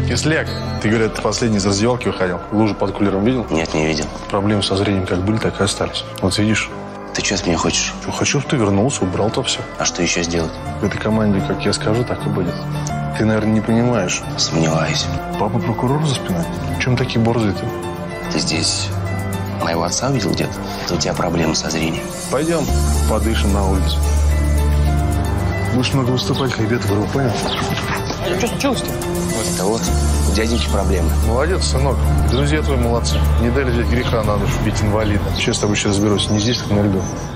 Кисляк, ты, говорят, ты последний из раздевалки выходил. Лужу под кулером видел? Нет, не видел. Проблемы со зрением как были, так и остались. Вот видишь. Ты что с меня хочешь? Хочу, чтобы ты вернулся, убрал-то все. А что еще сделать? В этой команде, как я скажу, так и будет. Ты, наверное, не понимаешь. Сомневаюсь. Папа прокурор за спиной? Чем такие борзые-то? Ты здесь моего отца увидел где-то? Это у тебя проблемы со зрением. Пойдем, подышим на улице. Будешь много выступать, хребет вырву, понял? Что случилось-то? Да вот, у дяденьки проблемы. Молодец, сынок. Друзья твои молодцы. Не дали взять греха на душу, бить инвалида. Сейчас с тобой еще разберусь. Не здесь, так на льду.